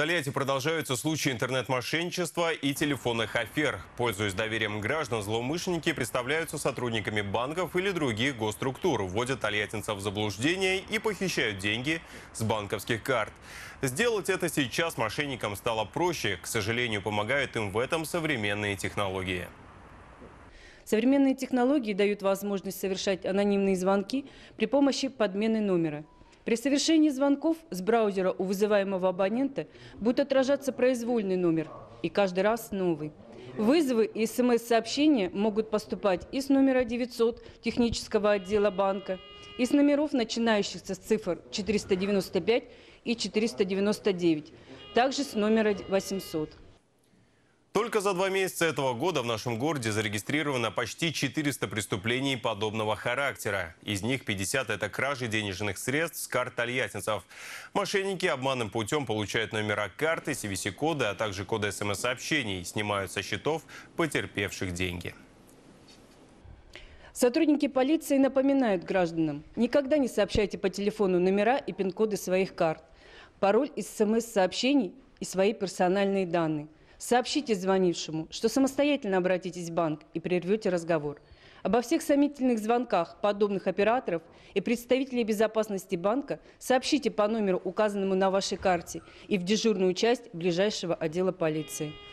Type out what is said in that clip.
Тольятти продолжаются случаи интернет-мошенничества и телефонных афер. Пользуясь доверием граждан, злоумышленники представляются сотрудниками банков или других госструктур, вводят тольяттинцев в заблуждение и похищают деньги с банковских карт. Сделать это сейчас мошенникам стало проще. К сожалению, помогают им в этом современные технологии. Современные технологии дают возможность совершать анонимные звонки при помощи подмены номера. При совершении звонков с браузера у вызываемого абонента будет отражаться произвольный номер, и каждый раз новый. Вызовы и СМС-сообщения могут поступать и с номера 900 технического отдела банка, и с номеров, начинающихся с цифр 495 и 499, также с номера 800. Только за 2 месяца этого года в нашем городе зарегистрировано почти 400 преступлений подобного характера. Из них 50 – это кражи денежных средств с карт тольяттинцев. Мошенники обманным путем получают номера карты, CVC-коды, а также коды СМС-сообщений, снимают со счетов потерпевших деньги. Сотрудники полиции напоминают гражданам: никогда не сообщайте по телефону номера и пин-коды своих карт, пароль из СМС-сообщений и свои персональные данные. Сообщите звонившему, что самостоятельно обратитесь в банк и прервете разговор. Обо всех сомнительных звонках подобных операторов и представителей безопасности банка сообщите по номеру, указанному на вашей карте, и в дежурную часть ближайшего отдела полиции.